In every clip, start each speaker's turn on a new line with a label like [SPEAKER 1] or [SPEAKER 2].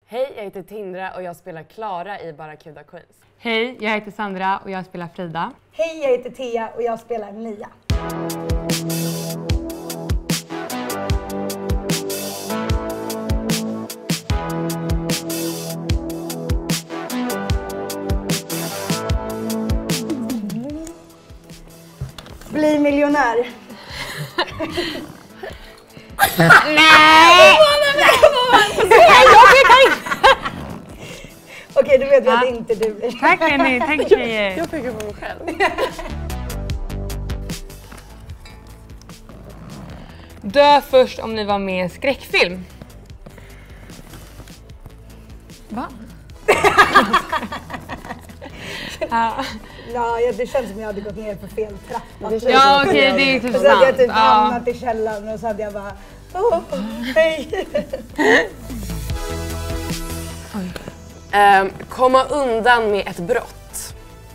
[SPEAKER 1] Hej, jag heter Tindra och jag spelar Klara i Barracuda Queens.
[SPEAKER 2] Hej, jag heter Sandra och jag spelar Frida.
[SPEAKER 3] Hej, jag heter Thea och jag spelar Nia. Bli miljonär.
[SPEAKER 2] Nej!
[SPEAKER 3] Okej, du vet jag att inte du blir.
[SPEAKER 2] Tack Jenny, tack tjejer.
[SPEAKER 1] Jag tänker på mig själv.
[SPEAKER 2] Dö först om ni var med i en skräckfilm. Va?
[SPEAKER 3] Ja, det känns som jag hade gått ner på fel trappa.
[SPEAKER 2] Ja okej, det är typ
[SPEAKER 3] så hade jag
[SPEAKER 2] sant.
[SPEAKER 3] typ hamnat i källaren och så hade jag bara hej.
[SPEAKER 1] Komma undan med ett brott.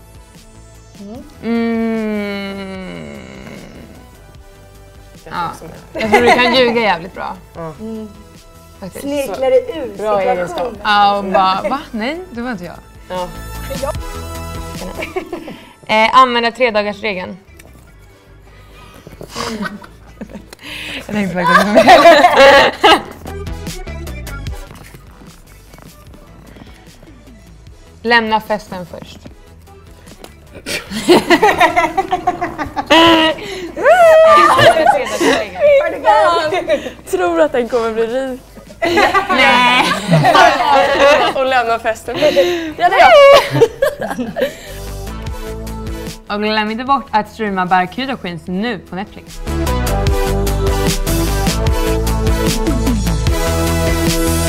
[SPEAKER 2] Ja. Jag tror du kan ljuga jävligt bra.
[SPEAKER 3] Snirklar dig ur situationen.
[SPEAKER 2] Ja, och bara, va? Nej, det var inte jag.
[SPEAKER 1] Ja.
[SPEAKER 2] Använda 3-dagarsregeln. Jag tänkte faktiskt på mig. Lämna festen först.
[SPEAKER 1] Tror att den kommer bli rik.
[SPEAKER 2] Nej.
[SPEAKER 1] Och lämna festen.
[SPEAKER 2] Och glöm inte bort att streama Barracuda Queens nu på Netflix.